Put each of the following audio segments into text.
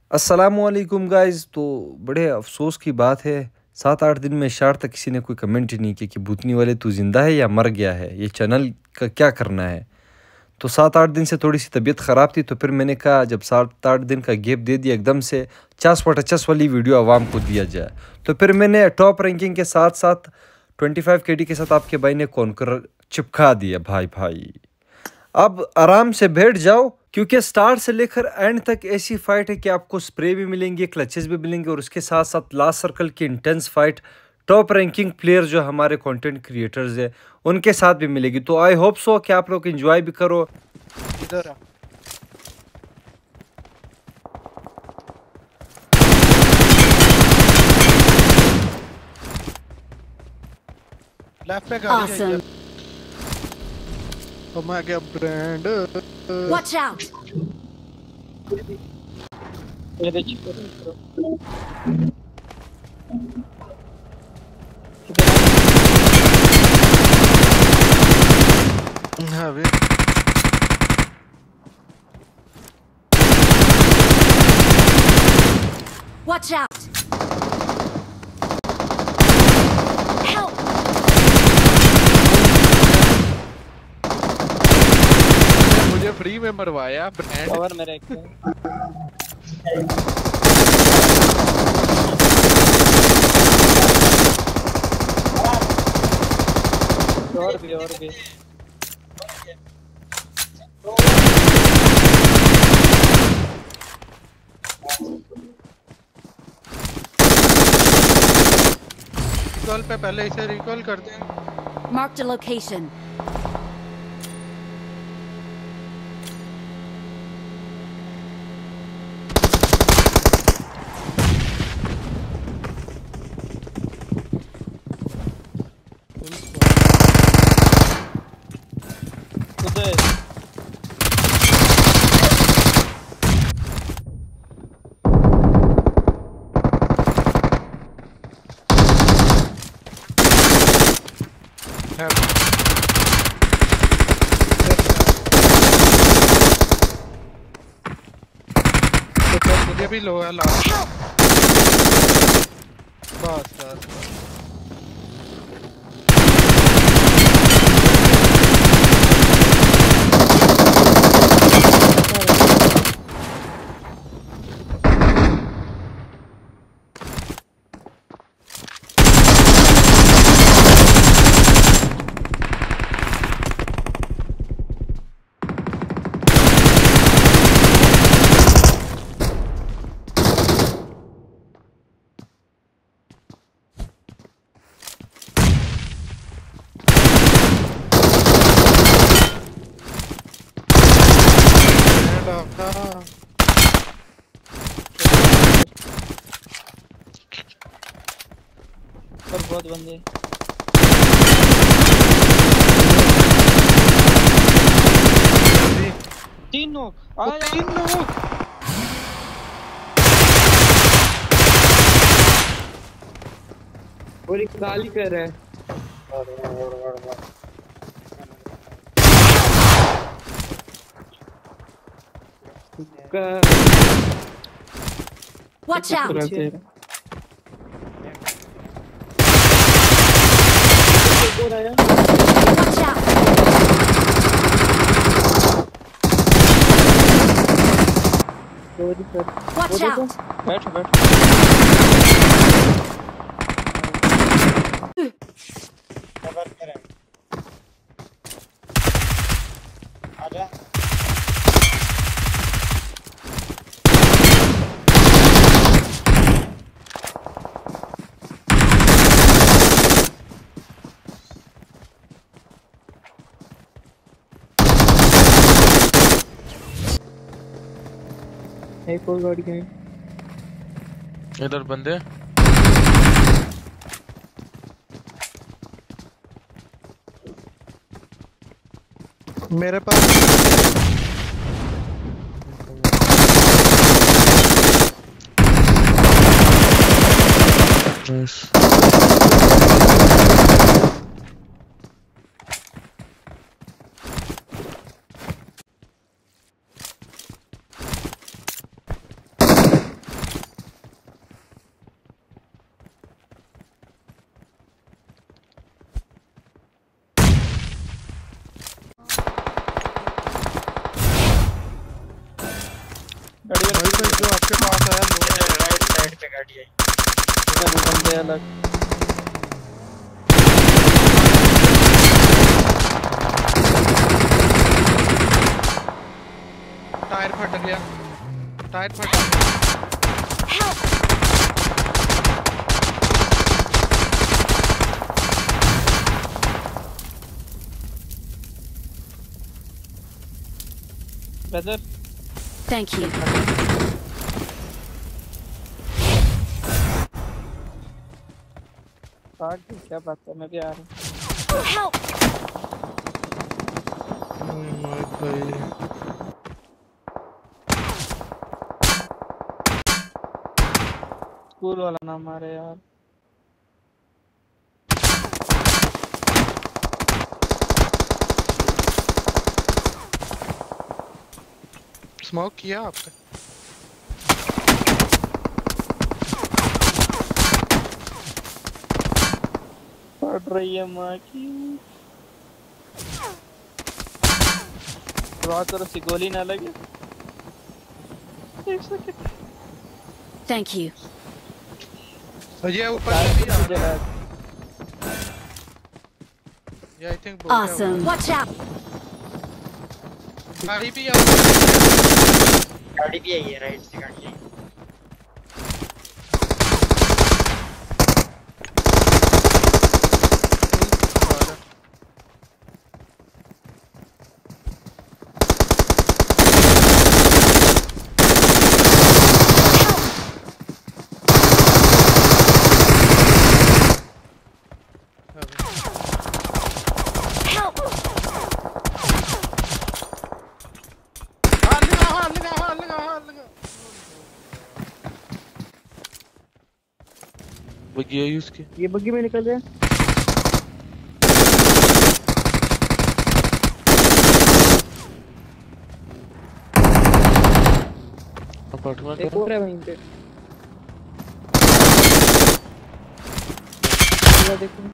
अस्सलामुअलैकुम गाइज़। तो बड़े अफ़सोस की बात है, 7-8 दिन में शार तक किसी ने कोई कमेंट ही नहीं किया कि भूतनी वाले तू ज़िंदा है या मर गया है, ये चैनल का क्या करना है। तो 7-8 दिन से थोड़ी-सी तबीयत ख़राब थी, तो फिर मैंने कहा जब 7-8 दिन का गैप दे दिया एकदम से 50-50 वाली वीडियो आवाम को दिया जाए। तो फिर मैंने टॉप रैंकिंग के साथ-साथ 25 केडी के साथ आपके भाई ने कॉन्करर चिपका दिया भाई। अब आराम से बैठ जाओ, क्योंकि स्टार्ट से लेकर एंड तक ऐसी फाइट है कि आपको स्प्रे भी मिलेंगे, क्लचेस भी मिलेंगे और उसके साथ साथ लास्ट सर्कल की intense fight top ranking player जो हमारे कंटेंट क्रिएटर्स है उनके साथ भी मिलेगी। तो आई होप सो कि आप लोग एंजॉय भी करो। इधर लेफ्ट पे गाड़ी है। Oh my god, brand. Watch out! Watch out! मुझे फ्री में मरवाया ब्रांड कवर मेरे एक और भी रिकॉल पे पहले इसे रिकॉल करते हैं। Marked a location. मुझे भी लो है लास्ट बस पर बहुत बंदे 3 नॉक आया 3 नॉक और एक गाली कर रहा है। Watch out! Watch out! Watch out! बैठ आजा एक और गाड़ी है इधर बंदे मेरे पास भाई जो आपके पास आया लो है। इधर राइट साइड पे गाड़ी आई। सब बंदे अलग। टायर फट गया, टायर फट गया। Help! Brother Thank you. काट दे, क्या बात है, मैं भी आ रहा हूँ। Help! भाई स्कूल वाला ना मारे यार। स्मोक किया आपने? पड़ रही है माँ की। बहुत तरह से गोली ना लगे। एक सेकंड। Thank you. ये ऊपर से भी आ मुझे रहा है। लगा- ये I think Awesome. Watch out! गाड़ी भी आ गाड़ी भी आई है, राइट से गाड़ी आई। Help! बगिया यूज की। ये बग्गी में निकल गया। अपार्टमेंट एक और है वहीं पे। देखो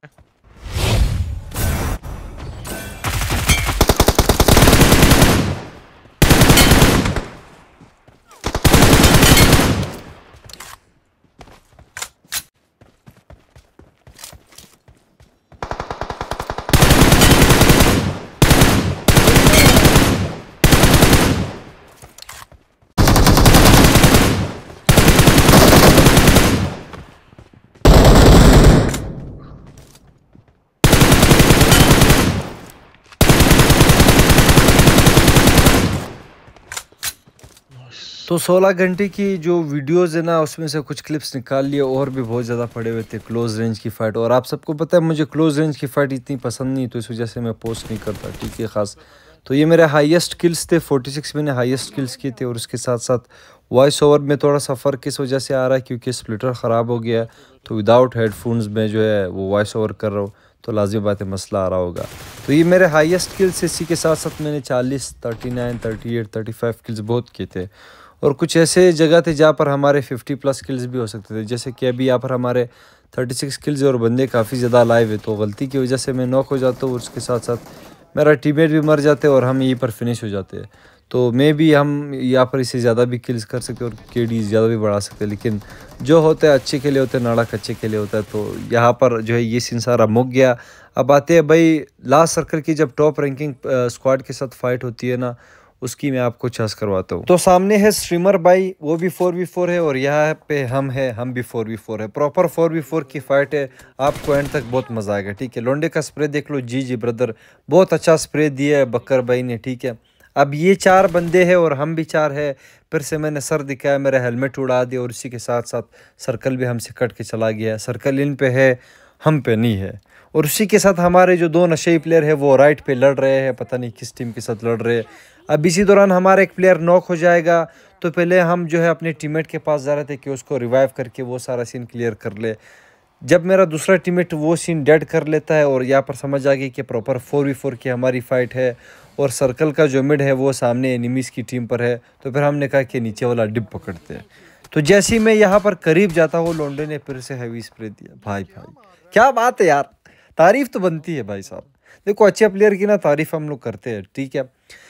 तो 16 घंटे की जो वीडियोज़ है ना उसमें से कुछ क्लिप्स निकाल लिए, और भी बहुत ज़्यादा पड़े हुए थे क्लोज़ रेंज की फ़ाइट। और आप सबको पता है मुझे क्लोज़ रेंज की फ़ाइट इतनी पसंद नहीं, तो इस वजह से मैं पोस्ट नहीं करता, ठीक है ख़ास। तो ये मेरे हाईएस्ट किल्स थे, 46 मैंने हाईएस्ट किल्स किए थे। और उसके साथ साथ वॉइस ओवर में थोड़ा सा फ़र्क इस वजह से आ रहा है क्योंकि स्प्लिटर ख़राब हो गया, तो विदाउट हेडफोन्स में जो है वो वॉइस ओवर कर रहा हूँ, तो लाज़मी बात है मसला आ रहा होगा। तो ये मेरे हाईएस्ट किल्स, इसी के साथ साथ मैंने 40, 39, 38, 35 किल्स बहुत किए थे। और कुछ ऐसे जगह थे जहाँ पर हमारे 50+ किल्स भी हो सकते थे, जैसे कि अभी यहाँ पर हमारे 36 किल्स और बंदे काफ़ी ज़्यादा लाइव है, तो गलती की वजह से मैं नॉक हो जाता हूँ और उसके साथ साथ मेरा टीममेट भी मर जाते और हम यहीं पर फिनिश हो जाते हैं। तो मे भी हम यहाँ पर इससे ज़्यादा भी किल्स कर सकते और केडी ज़्यादा भी बढ़ा सकते, लेकिन जो होता है अच्छे के लिए होता है, नाड़क अच्छे के लिए होता है। तो यहाँ पर जो है ये सीन सारा मुक गया। अब आते हैं भाई लास्ट सर्कल की, जब टॉप रैंकिंग स्क्वाड के साथ फाइट होती है ना, उसकी मैं आपको चस करवाता हूँ। तो सामने है स्ट्रीमर भाई, वो भी 4v4 है और यहाँ पे हम भी 4v4 है। प्रॉपर 4v4 की फाइट है, आपको एंड तक बहुत मजा आएगा, ठीक है। लोंडे का स्प्रे देख लो, जी ब्रदर, बहुत अच्छा स्प्रे दिया है बकर भाई ने, ठीक है। अब ये 4 बंदे हैं और हम भी 4 है। फिर से मैंने सर दिखाया, मेरा हेलमेट उड़ा दिया और इसी के साथ साथ सर्कल भी हमसे कट के चला गया। सर्कल इन पे है, हम पे नहीं है। और उसी के साथ हमारे जो 2 नशेई प्लेयर है वो राइट पे लड़ रहे हैं, पता नहीं किस टीम के साथ लड़ रहे हैं। अब इसी दौरान हमारा एक प्लेयर नॉक हो जाएगा, तो पहले हम जो है अपने टीममेट के पास जा रहे थे कि उसको रिवाइव करके वो सारा सीन क्लियर कर ले। जब मेरा दूसरा टीममेट वो सीन डेड कर लेता है और यहाँ पर समझ आ गई कि प्रॉपर 4v4 की हमारी फाइट है और सर्कल का जो मिड है वो सामने एनिमीज़ की टीम पर है, तो फिर हमने कहा कि नीचे वाला डिप पकड़ते हैं। तो जैसे ही मैं यहाँ पर करीब जाता हूँ, लोंडे ने फिर से हैवी स्प्रे दिया। भाई क्या बात है यार, तारीफ तो बनती है भाई साहब। देखो अच्छे प्लेयर की ना तारीफ हम लोग करते हैं, ठीक है।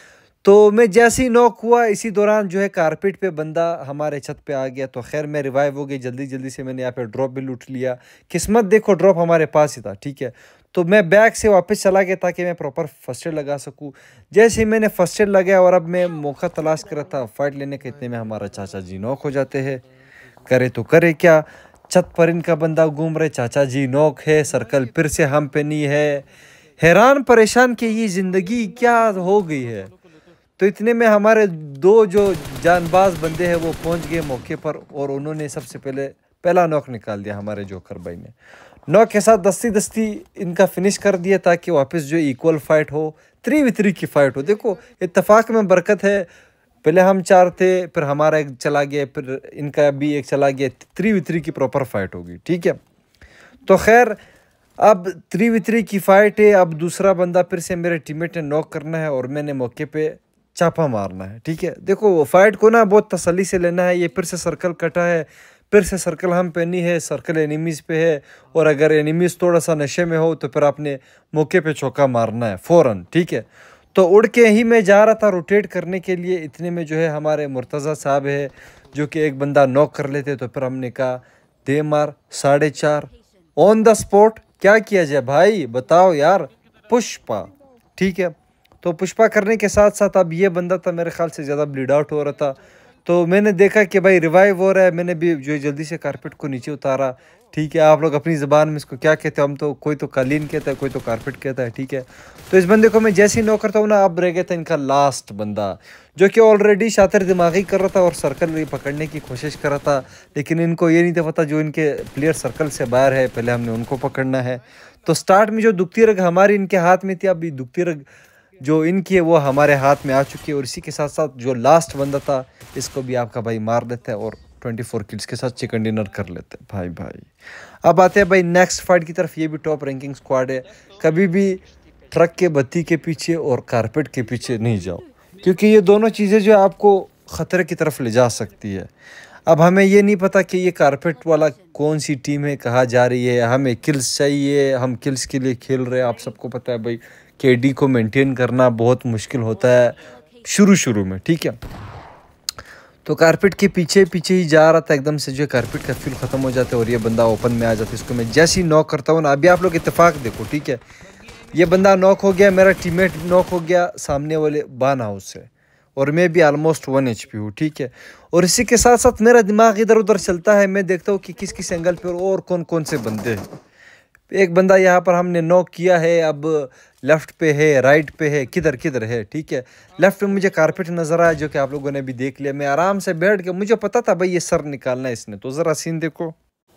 तो मैं जैसे ही नॉक हुआ इसी दौरान जो है कारपेट पे बंदा हमारे छत पे आ गया। तो खैर मैं रिवाइव हो गई, जल्दी जल्दी से मैंने यहाँ पे ड्रॉप भी लूट लिया। किस्मत देखो ड्रॉप हमारे पास ही था, ठीक है। तो मैं बैक से वापस चला गया ताकि मैं प्रॉपर फर्स्ट एड लगा सकूँ। जैसे ही मैंने फर्स्ट एड लगाया और अब मैं मौका तलाश कर रहा था फाइट लेने के, इतने में हमारा चाचा जी नॉक हो जाते हैं। करे तो करे क्या, छत पर इनका बंदा घूम रहे, चाचा जी नॉक है, सर्कल फिर से हम पे नहीं है। हैरान परेशान कि ये ज़िंदगी क्या हो गई है। तो इतने में हमारे दो जो जानबाज बंदे हैं वो पहुंच गए मौके पर और उन्होंने सबसे पहला नॉक निकाल दिया हमारे जोकर भाई ने। नॉक के साथ दस्ती दस्ती इनका फिनिश कर दिया ताकि वापस जो इक्वल फाइट हो, 3v3 की फाइट हो। देखो इत्तेफाक में बरकत है, पहले हम 4 थे, फिर हमारा एक चला गया, फिर इनका भी एक चला गया, 3v3 की प्रॉपर फाइट होगी, ठीक है। तो खैर अब 3v3 की फाइट है। अब दूसरा बंदा फिर से मेरे टीममेट ने नॉक करना है और मैंने मौके पे चापा मारना है, ठीक है। देखो फाइट को ना बहुत तसल्ली से लेना है। ये फिर से सर्कल कटा है, फिर से सर्कल हम पे नहीं है, सर्कल एनिमीज़ पे है। और अगर एनिमीज़ थोड़ा सा नशे में हो तो फिर आपने मौके पे चौका मारना है फ़ौरन, ठीक है। तो उड़ के ही मैं जा रहा था रोटेट करने के लिए, इतने में जो है हमारे मुर्तज़ा साहब है जो कि एक बंदा नॉक कर लेते। तो फिर हमने कहा दे मार 4.5 ऑन द स्पॉट। क्या किया जाए भाई बताओ यार, पुष्पा, ठीक है। तो पुष्पा करने के साथ साथ अब ये बंदा था मेरे ख्याल से ज़्यादा ब्लीड आउट हो रहा था। तो मैंने देखा कि भाई रिवाइव हो रहा है, मैंने भी जो जल्दी से कारपेट को नीचे उतारा, ठीक है। आप लोग अपनी ज़बान में इसको क्या कहते हैं, हम तो कोई तो कालीन कहता है, कोई तो कारपेट कहता है, ठीक है। तो इस बंदे को मैं जैसे ही नॉक करता हूँ ना, अब रह गया था इनका लास्ट बंदा जो कि ऑलरेडी शातिर दिमागी कर रहा था और सर्कल पकड़ने की कोशिश कर रहा था। लेकिन इनको ये नहीं था पता जो इनके प्लेयर सर्कल से बाहर है, पहले हमने उनको पकड़ना है। तो स्टार्ट में जो दुखती रग हमारी इनके हाथ में थी, अभी दुखती रग जो इनकी है वो हमारे हाथ में आ चुकी है। और इसी के साथ साथ जो लास्ट बंदा था इसको भी आपका भाई मार लेता है और 24 किल्स के साथ चिकन डिनर कर लेते हैं भाई। अब आते हैं भाई नेक्स्ट फाइट की तरफ। ये भी टॉप रैंकिंग स्क्वाड है। कभी भी ट्रक के बत्ती के पीछे और कारपेट के पीछे नहीं जाओ, क्योंकि ये दोनों चीज़ें जो आपको ख़तरे की तरफ ले जा सकती है। अब हमें ये नहीं पता कि ये कारपेट वाला कौन सी टीम है, कहाँ जा रही है। हमें किल्स चाहिए, हम किल्स के लिए खेल रहे हैं। आप सबको पता है भाई केडी को मेंटेन करना बहुत मुश्किल होता है शुरू में, ठीक है। तो कारपेट के पीछे ही जा रहा था, एकदम से जो कारपेट का फ्यूल ख़त्म हो जाता है और ये बंदा ओपन में आ जाता है। इसको मैं जैसे ही नॉक करता हूँ ना, अभी आप लोग इत्तेफाक देखो, ठीक है। ये बंदा नॉक हो गया, मेरा टीममेट नॉक हो गया सामने वाले बान हाउस से, और मैं भी ऑलमोस्ट 1 HP हूँ, ठीक है। और इसी के साथ साथ मेरा दिमाग इधर उधर चलता है, मैं देखता हूँ कि किस एंगल पे और कौन से बंदे हैं। एक बंदा यहाँ पर हमने नॉक किया है, अब लेफ्ट पे है, राइट पे है, किधर है, ठीक है। लेफ्ट पे मुझे कारपेट नज़र आया जो कि आप लोगों ने भी देख लिया। मैं आराम से बैठ के, मुझे पता था भाई ये सर निकालना है इसने, तो ज़रा सीन देखो।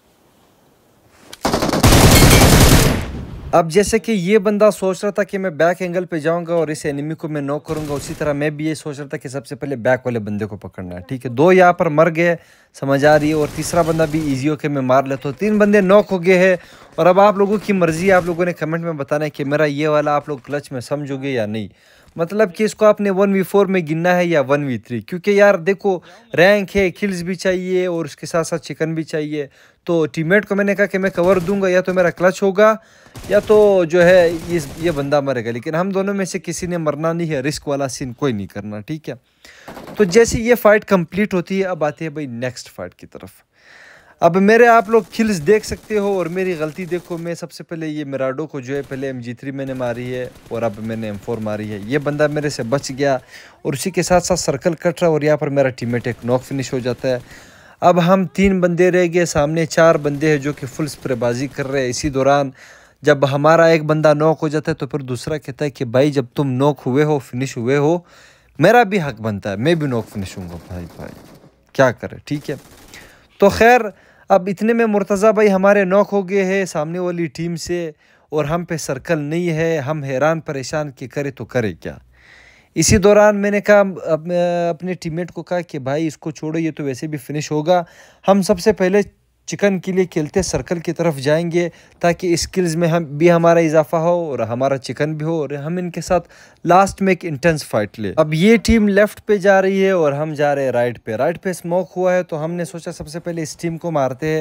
अब जैसे कि ये बंदा सोच रहा था कि मैं बैक एंगल पे जाऊंगा और इस एनिमी को मैं नॉक करूंगा, उसी तरह मैं भी ये सोच रहा था कि सबसे पहले बैक वाले बंदे को पकड़ना है, ठीक है। 2 यहाँ पर मर गए, समझ आ रही है, और तीसरा बंदा भी इजी होके मैं मार लेता हूँ। 3 बंदे नॉक हो गए हैं। और अब आप लोगों की मर्जी है, आप लोगों ने कमेंट में बताना है कि मेरा ये वाला आप लोग क्लच में समझोगे या नहीं। मतलब कि इसको आपने 1v4 में गिनना है या 1v3, क्योंकि यार देखो रैंक है, किल्स भी चाहिए और उसके साथ साथ चिकन भी चाहिए। तो टीममेट को मैंने कहा कि मैं कवर दूंगा, या तो मेरा क्लच होगा या तो जो है ये बंदा मरेगा, लेकिन हम दोनों में से किसी ने मरना नहीं है। रिस्क वाला सीन कोई नहीं करना, ठीक है। तो जैसे ये फाइट कंप्लीट होती है, अब आती है भाई नेक्स्ट फाइट की तरफ। अब मेरे आप लोग किल्स देख सकते हो और मेरी गलती देखो। मैं सबसे पहले ये मिराडो को जो है पहले MG3 मैंने मारी है और अब मैंने M4 मारी है। ये बंदा मेरे से बच गया और उसी के साथ साथ सर्कल कट रहा और यहाँ पर मेरा टीममेट एक नॉक फिनिश हो जाता है। अब हम 3 बंदे रह गए, सामने 4 बंदे हैं जो कि फुल स्प्रेबाजी कर रहे हैं। इसी दौरान जब हमारा एक बंदा नॉक हो जाता है तो फिर दूसरा कहता है कि भाई जब तुम नॉक हुए हो, फिनिश हुए हो, मेरा भी हक बनता है, मैं भी नॉक फिनिश हूँगा। भाई क्या करें, ठीक है। तो खैर अब इतने में मुर्तज़ा भाई हमारे नॉक हो गए हैं सामने वाली टीम से और हम पे सर्कल नहीं है। हम हैरान परेशान कि करे तो करे क्या। इसी दौरान मैंने कहा अपने टीममेट को कहा कि भाई इसको छोड़ो, ये तो वैसे भी फिनिश होगा। हम सबसे पहले चिकन के लिए खेलते सर्कल की तरफ जाएंगे ताकि स्किल्स में हम भी हमारा इजाफा हो और हमारा चिकन भी हो और हम इनके साथ लास्ट में एक इंटेंस फाइट ले। अब ये टीम लेफ्ट पे जा रही है और हम जा रहे हैं राइट पे। राइट पे स्मोक हुआ है तो हमने सोचा सबसे पहले इस टीम को मारते हैं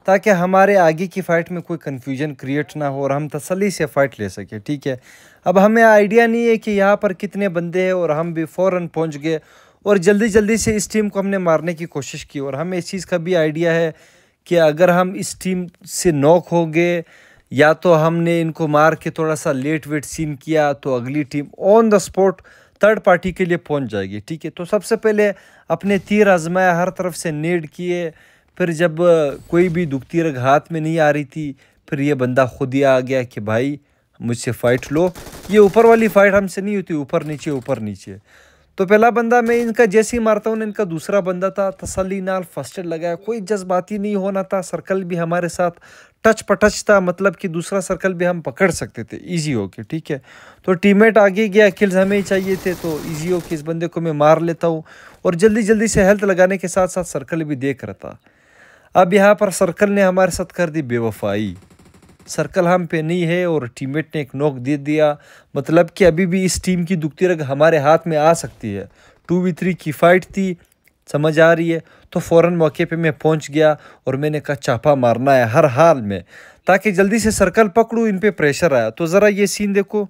ताकि हमारे आगे की फ़ाइट में कोई कन्फ्यूजन क्रिएट ना हो और हम तसल्ली से फ़ाइट ले सकें, ठीक है। अब हमें आइडिया नहीं है कि यहाँ पर कितने बंदे हैं और हम भी फ़ौरन पहुँच गए और जल्दी जल्दी से इस टीम को हमने मारने की कोशिश की। और हमें इस चीज़ का भी आइडिया है कि अगर हम इस टीम से नॉक हो गए या तो हमने इनको मार के थोड़ा सा लेट वेट सीन किया तो अगली team on the spot third party के लिए पहुंच जाएगी, ठीक है। तो सबसे पहले अपने तीर आजमाया, हर तरफ से नेड किए, फिर जब कोई भी दुखती रग हाथ में नहीं आ रही थी फिर ये बंदा खुद ही आ गया कि भाई मुझसे फ़ाइट लो। ये ऊपर वाली फ़ाइट हमसे नहीं होती, ऊपर नीचे। तो पहला बंदा मैं इनका जैसे ही मारता हूँ, इनका दूसरा बंदा था, तसल्ली नाल फर्स्ट एड लगाया, कोई जज्बाती नहीं होना था। सर्कल भी हमारे साथ टच पटच था, मतलब कि दूसरा सर्कल भी हम पकड़ सकते थे ईजी होके, ठीक है। तो टीममेट आगे गया, किल्स हमें ही चाहिए थे, तो ईजी होके इस बंदे को मैं मार लेता हूँ और जल्दी जल्दी से हेल्थ लगाने के साथ साथ सर्कल भी देख रहा था। अब यहाँ पर सर्कल ने हमारे साथ कर दी बेवफाई, सर्कल हम पे नहीं है और टीममेट ने एक नॉक दे दिया, मतलब कि अभी भी इस टीम की दुखती रग हमारे हाथ में आ सकती है। 2v3 की फ़ाइट थी, समझ आ रही है। तो फ़ौरन मौके पे मैं पहुंच गया और मैंने कहा चापा मारना है हर हाल में, ताकि जल्दी से सर्कल पकड़ूँ, इन पे प्रेशर आया। तो ज़रा ये सीन देखो,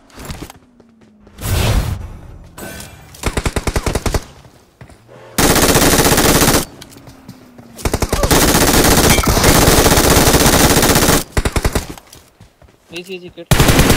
इजी किट।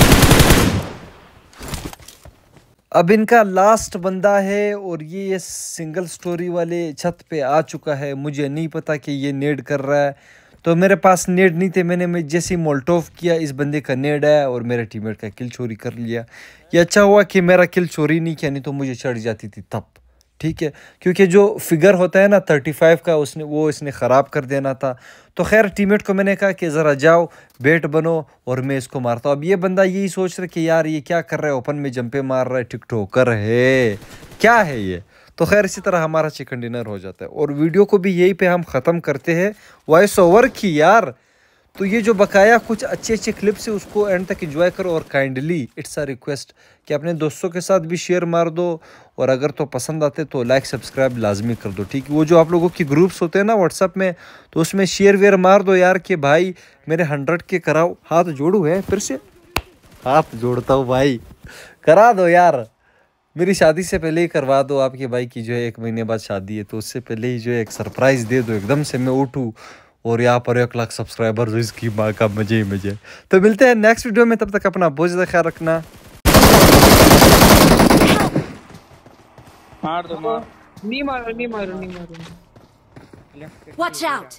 अब इनका लास्ट बंदा है और ये सिंगल स्टोरी वाले छत पे आ चुका है। मुझे नहीं पता कि ये नेड कर रहा है, तो मेरे पास नेड नहीं थे। मैं जैसे ही मोल्टोव किया, इस बंदे का नेड आया और मेरे टीममेट का किल चोरी कर लिया। ये अच्छा हुआ कि मेरा किल चोरी नहीं किया, नहीं तो मुझे चढ़ जाती थी तब, ठीक है, क्योंकि जो फिगर होता है ना 35 का, इसने ख़राब कर देना था। तो खैर टीममेट को मैंने कहा कि ज़रा जाओ बेट बनो और मैं इसको मारता हूँ। अब ये बंदा यही सोच रहा है कि यार ये क्या कर रहा है, ओपन में जंपे मार रहा है, टिकटॉकर है, क्या है ये। तो खैर इसी तरह हमारा चिकन डिनर हो जाता है और वीडियो को भी यही पे हम ख़त्म करते हैं वॉइस ओवर की यार। तो ये जो बकाया कुछ अच्छे क्लिप्स है उसको एंड तक एंजॉय करो और काइंडली इट्स अ रिक्वेस्ट कि अपने दोस्तों के साथ भी शेयर मार दो और अगर तो पसंद आते तो लाइक सब्सक्राइब लाजमी कर दो, ठीक है। वो जो आप लोगों की ग्रुप्स होते हैं ना व्हाट्सअप में, तो उसमें शेयर वेयर मार दो यार कि भाई मेरे 100 के कराओ। हाथ जोड़ू है, फिर से हाथ जोड़ता हूँ भाई, करा दो यार। मेरी शादी से पहले ही करवा दो, आपके भाई की जो है 1 महीने बाद शादी है, तो उससे पहले ही जो है एक सरप्राइज़ दे दो, एकदम से मैं उठूँ और यहाँ पर 1 लाख सब्सक्राइबर जो इसकी माँ का मजे ही मजे। तो मिलते हैं नेक्स्ट वीडियो में, तब तक अपना बहुत ज़्यादा ख्याल रखना। मार दो मार। नहीं मारो। Watch out!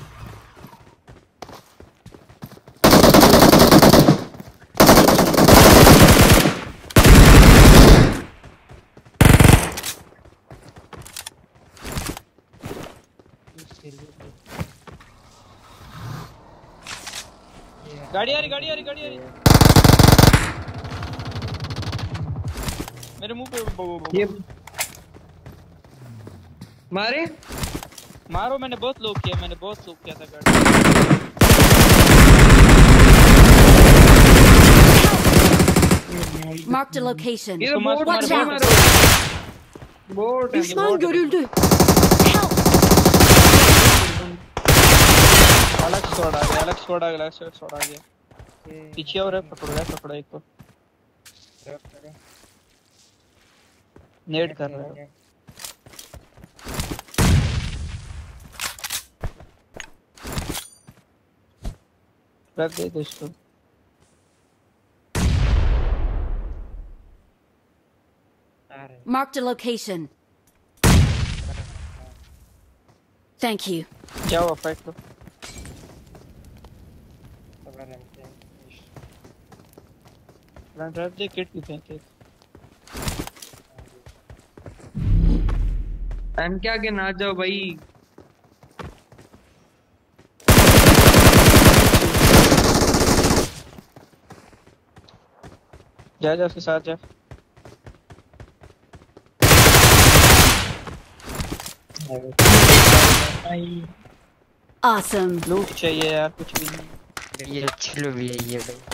गाड़ी आ रही। मेरे मुंह पे ये मारे मारो। मैंने बहुत लोग किया था गाड़ी। Marked a location. ये तो मार, बोट Watch मारो, out! Boat Düşman görüldü. Help! अलग स्क्वाड आ गया। पीछे और है, पकड़ो एक को। नेड कर रहा है। रख दे इसको। Marked a location. Thank you. जाओ फाइट लो। रख दे, किट भी फेंके। टाइम क्या आगे ना जाओ भाई। जा उसके साथ जा। Awesome. लूट चाहिए यार, कुछ भी नहीं। ये चिल्लो भी है ये भाई।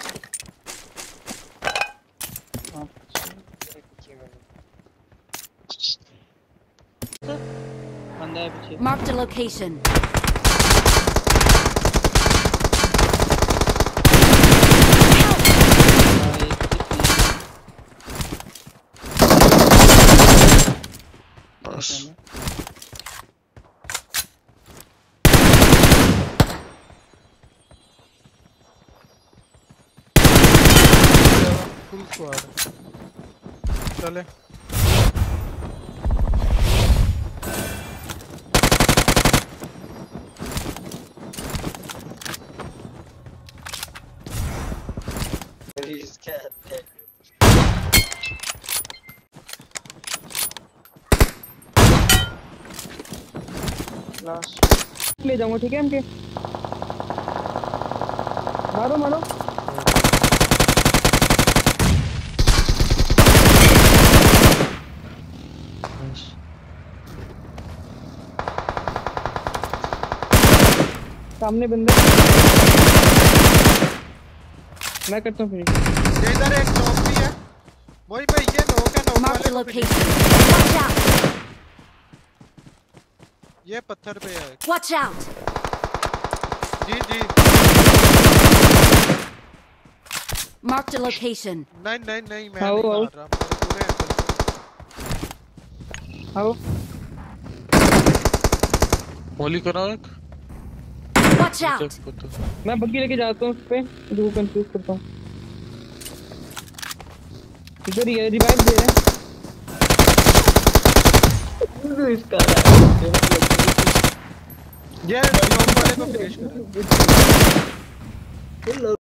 बंदा है पीछे। Marked a location. बस फुल स्क्वाड चले He's cat. लास्ट ले जाऊंगा ठीक है इनके मारो मारो सामने बंदे मैं करता हूँ फिर ये इधर एक नॉक भी है वही पे ये नॉक है नॉक Marked a वाले को भी location. Watch out! ये पत्थर पे है Watch out! Ji ji Marked a location. नहीं नहीं नहीं मैं आओ, नहीं आओ। मार रहा मेरे पूरे एंगल आओ होली करो एक Watch out! मैं बग्गी लेके जाता हूँ उस पे जो कंफ्यूज करता हूँ इधर ही है रिवाइव दे रहे ये नॉक वाले को फिनिश करो